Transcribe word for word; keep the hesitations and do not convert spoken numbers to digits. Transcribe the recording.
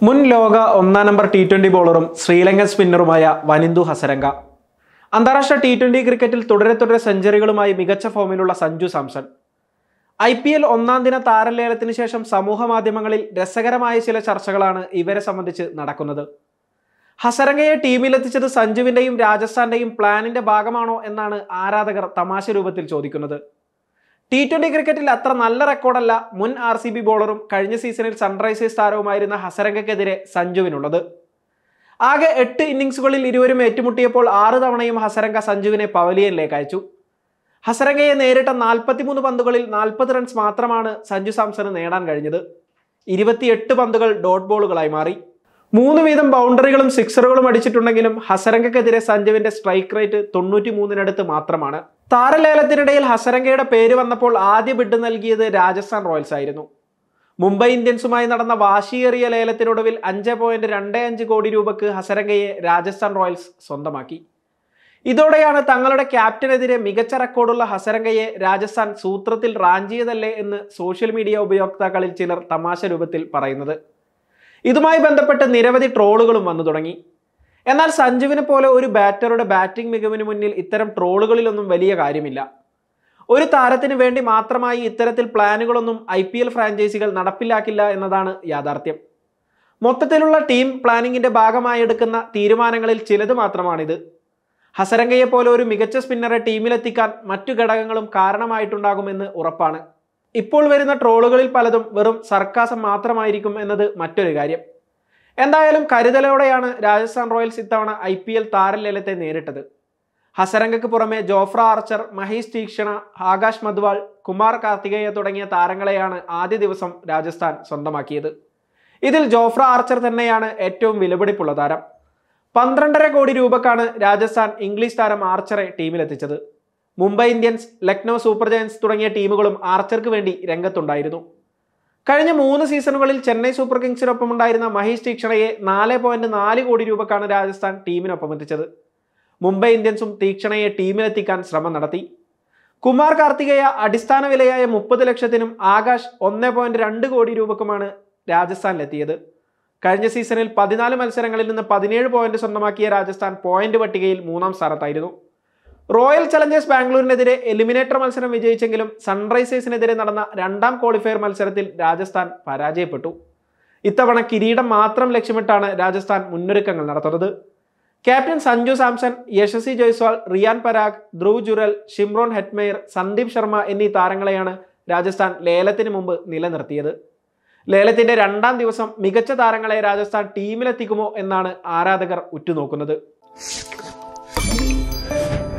മുൻ ലോക ഒന്നാം നമ്പർ ടി ട്വന്റി ബോളറും ശ്രീലങ്കൻ സ്പിന്നറുമായ വനിന്ദു ഹസരംഗ. അന്താരാഷ്ട്ര ടി ട്വന്റി ക്രിക്കറ്റിൽ തുടരെ തുടരെ സെഞ്ചുറികളുമായി മികച്ച ഫോമിലുള്ള Sanju Samson. I P L ഒന്നാം ദിന താരലേലത്തിന് ശേഷം സമൂഹ മാധ്യമങ്ങളിൽ രസകരമായ ചില ചർച്ചകളാണ് ഇവരെ സംബന്ധിച്ച് നടക്കുന്നത്. ഹസരംഗയെ ടീമിലെത്തിച്ചത് സഞ്ജുവിന്റെയും രാജസ്ഥാന്റെയും പ്ലാനിന്റെ ഭാഗമാണോ എന്നാണ് ആരാധകർ തമാശ രൂപത്തിൽ ചോദിക്കുന്നത്. ടി ട്വന്റി ക്രിക്കറ്റിൽ അത്ര നല്ല റെക്കോർഡല്ല മുൻ ആർ സി ബി ബോളറും കഴിഞ്ഞ സീസണിൽ സൺറൈസേഴ്സ് താരവുമായിരുന്ന ഹസരംഗയ്ക്കെതിരെ സഞ്ജുവിനുള്ളത്. ആകെ എട്ട് ഇന്നിംഗ്സുകളിൽ ഇരുവരും ഏറ്റുമുട്ടിയപ്പോൾ ആറ് തവണയും ഹസരംഗ സഞ്ജുവിനെ പവലിയനിലേക്ക് അയച്ചു. ഹസരംഗയെ നേരിട്ട നാൽപ്പത്തിമൂന്ന് പന്തുകളിൽ നാൽപ്പത് റൺസ് മാത്രമാണ് സഞ്ജു സാംസണ് നേടാൻ കഴിഞ്ഞത്. ഇരുപത്തിയെട്ട് പന്തുകൾ ഡോട്ട് ബോളുകളായി മാറി. മൂന്ന് വീതം ബൗണ്ടറികളും സിക്സറുകളും അടിച്ചിട്ടുണ്ടെങ്കിലും ഹസരംഗയ്ക്കെതിരെ സഞ്ജുവിന്റെ സ്ട്രൈക്ക് റേറ്റ് തൊണ്ണൂറ്റി മൂന്നിനടുത്ത് മാത്രമാണ്. താരലേലത്തിനിടയിൽ ഹസരംഗയുടെ പേര് വന്നപ്പോൾ ആദ്യ ബിഡ് നൽകിയത് രാജസ്ഥാൻ റോയൽസ് ആയിരുന്നു. മുംബൈ ഇന്ത്യൻസുമായി നടന്ന വാശിയേറിയ ലേലത്തിനൊടുവിൽ അഞ്ച് പോയിന്റ് രണ്ട് അഞ്ച് കോടി രൂപക്ക് ഹസരംഗയെ രാജസ്ഥാൻ റോയൽസ് സ്വന്തമാക്കി. ഇതോടെയാണ് തങ്ങളുടെ ക്യാപ്റ്റനെതിരെ മികച്ച റെക്കോർഡുള്ള ഹസരംഗയെ രാജസ്ഥാൻ സൂത്രത്തിൽ റാഞ്ചിയതല്ലേ എന്ന് സോഷ്യൽ മീഡിയ ഉപയോക്താക്കളിൽ ചിലർ തമാശ രൂപത്തിൽ പറയുന്നത്. ഇതുമായി ബന്ധപ്പെട്ട് നിരവധി ട്രോളുകളും വന്നു തുടങ്ങി. എന്നാൽ സഞ്ജുവിനെ പോലെ ഒരു ബാറ്ററുടെ ബാറ്റിംഗ് മികവിന് മുന്നിൽ ഇത്തരം ട്രോളുകളിലൊന്നും വലിയ കാര്യമില്ല. ഒരു താരത്തിന് വേണ്ടി മാത്രമായി ഇത്തരത്തിൽ പ്ലാനുകളൊന്നും ഐ പി എൽ ഫ്രാഞ്ചൈസികൾ നടപ്പിലാക്കില്ല എന്നതാണ് യാഥാർത്ഥ്യം. മൊത്തത്തിലുള്ള ടീം പ്ലാനിങ്ങിന്റെ ഭാഗമായി എടുക്കുന്ന തീരുമാനങ്ങളിൽ ചിലത് മാത്രമാണിത്. ഹസരംഗയെ പോലെ ഒരു മികച്ച സ്പിന്നറെ ടീമിലെത്തിക്കാൻ മറ്റു ഘടകങ്ങളും കാരണമായിട്ടുണ്ടാകുമെന്ന് ഉറപ്പാണ്. ഇപ്പോൾ വരുന്ന ട്രോളുകളിൽ പലതും വെറും സർക്കാസം മാത്രമായിരിക്കും എന്നത് മറ്റൊരു കാര്യം. എന്തായാലും കരുതലോടെയാണ് രാജസ്ഥാൻ റോയൽസ് ഇത്തവണ ഐ പി എൽ താരലേലത്തെ നേരിട്ടത്. ഹസരംഗയ്ക്ക് പുറമെ ജോഫ്ര ആർച്ചർ, മഹേഷ് തീക്ഷണ, ആകാശ് മദ്വാൾ, കുമാർ കാർത്തികേയ തുടങ്ങിയ താരങ്ങളെയാണ് ആദ്യ ദിവസം രാജസ്ഥാൻ സ്വന്തമാക്കിയത്. ഇതിൽ ജോഫ്ര ആർച്ചർ തന്നെയാണ് ഏറ്റവും വിലപിടിപ്പുള്ള താരം. പന്ത്രണ്ടര കോടി രൂപക്കാണ് രാജസ്ഥാൻ ഇംഗ്ലീഷ് താരം ആർച്ചറെ ടീമിലെത്തിച്ചത്. Mumbai Indians, Lucknow Super Giants തുടങ്ങിയ ടീമുകളും ആർച്ചർക്ക് വേണ്ടി രംഗത്തുണ്ടായിരുന്നു. കഴിഞ്ഞ മൂന്ന് സീസണുകളിൽ ചെന്നൈ സൂപ്പർ കിങ്സിനൊപ്പം ഉണ്ടായിരുന്ന മഹേഷ് തീക്ഷണയെ നാല് പോയിന്റ് നാല് കോടി രൂപക്കാണ് രാജസ്ഥാൻ ടീമിനൊപ്പം എത്തിച്ചത്. മുംബൈ ഇന്ത്യൻസും തീക്ഷണയെ ടീമിലെത്തിക്കാൻ ശ്രമം നടത്തി. കുമാർ കാർത്തികേയ അടിസ്ഥാന വിലയായ മുപ്പത് ലക്ഷത്തിനും ആകാശ് ഒന്ന് പോയിന്റ് രണ്ട് കോടി രൂപക്കുമാണ് രാജസ്ഥാനിലെത്തിയത്. കഴിഞ്ഞ സീസണിൽ പതിനാല് മത്സരങ്ങളിൽ നിന്ന് പതിനേഴ് പോയിന്റ് സ്വന്തമാക്കിയ രാജസ്ഥാൻ പോയിന്റ് പട്ടികയിൽ മൂന്നാം സ്ഥാനത്തായിരുന്നു. റോയൽ ചലഞ്ചേഴ്സ് ബാംഗ്ലൂരിനെതിരെ എലിമിനേറ്റർ മത്സരം വിജയിച്ചെങ്കിലും സൺറൈസേഴ്സിനെതിരെ നടന്ന രണ്ടാം ക്വാളിഫയർ മത്സരത്തിൽ രാജസ്ഥാൻ പരാജയപ്പെട്ടു. ഇത്തവണ കിരീടം മാത്രം ലക്ഷ്യമിട്ടാണ് രാജസ്ഥാൻ മുന്നൊരുക്കങ്ങൾ നടത്തുന്നത്. Captain Sanju Samson, Yashasvi Jaiswal, Riyan Parag, Dhruv Jurel, Shimron Hetmyer, Sandeep Sharma എന്നീ താരങ്ങളെയാണ് രാജസ്ഥാൻ ലേലത്തിന് മുമ്പ് നിലനിർത്തിയത്. ലേലത്തിന്റെ രണ്ടാം ദിവസം മികച്ച താരങ്ങളെ രാജസ്ഥാൻ ടീമിലെത്തിക്കുമോ എന്നാണ് ആരാധകർ ഉറ്റുനോക്കുന്നത്.